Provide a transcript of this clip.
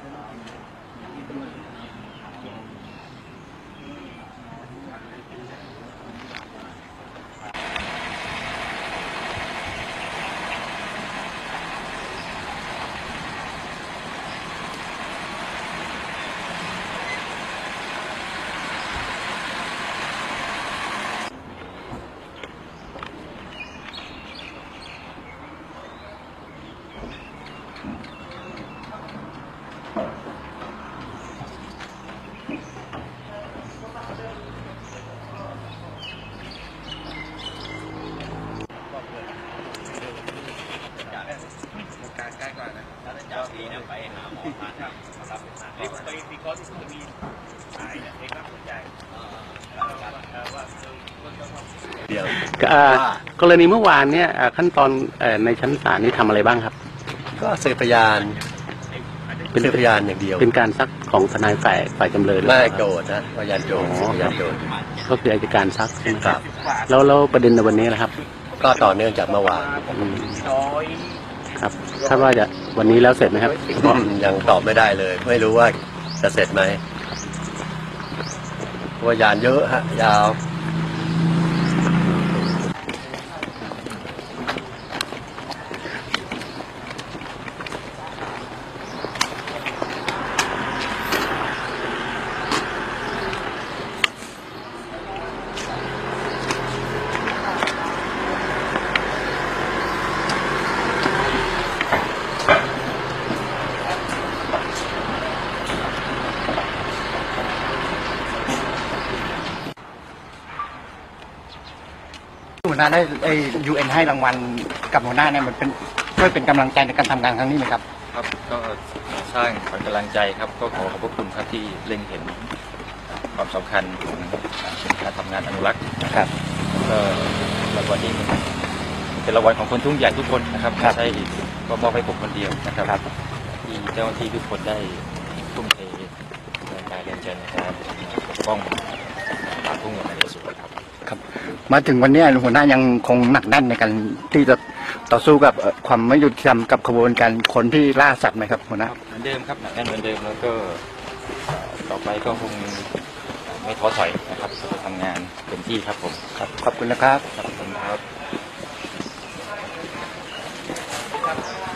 ใกล้กว่านะแล้วจะดีนะไปหาหมอทานครับนี่ไปปีคอร์สที่จะมีสายเนี่ยเอกลักษณ์หัวใจเดี๋ยวกรณีเมื่อวานเนี่ยขั้นตอนในชั้นศาลนี่ทำอะไรบ้างครับก็สืบพยานเป็นสืบพยานอย่างเดียวเป็นการซักของทนายฝ่ายจำเลยไม่โจทย์นะพยานโจทย์พยานโจทย์ก็คืออัยการซักใช่ไหมครับแล้วประเด็นในวันนี้นะครับก็ต่อเนื่องจากเมื่อวานครับคาดว่าจะวันนี้แล้วเสร็จไหมครับยังตอบไม่ได้เลยไม่รู้ว่าจะเสร็จไหมเพราะยานเยอะฮะยาวหัวหน้าได้UN ให้รางวัลกับหัวหน้าเนี่ยมันเป็นช่วยเป็นกำลังใจในการทำงานครั้งนี้ไหมครับครับก็สร้างขวัญกำลังใจครับก็ขอขอบพระคุณครับที่เล็งเห็นความสำคัญของการทำงานอนุรักษ์นะครับก็รางวัลนี้เป็นรางวัลของคนทุ่งใหญ่ทุกคนนะครับไม่ใช่ก็มอบให้ผมคนเดียวนะครับที่เจ้าหน้าที่ทุกคนได้ทุ่มเทแรงกายแรงใจในการปกป้องป่าทุ่งใหญ่ในสุดครับมาถึงวันนี้หัวหน้ายังคงหนักแน่นในการที่จะต่อสู้กับความไม่ยุติธรรมกับขบวนการคนที่ล่าสัตว์ไหมครับหัวหน้าเหมือนเดิมครับหนักแน่นเหมือนเดิมแล้วก็ต่อไปก็คงไม่ท้อถอยนะครับจะทำงานเต็มที่ครับผมครับขอบคุณนะครับขอบคุณครับ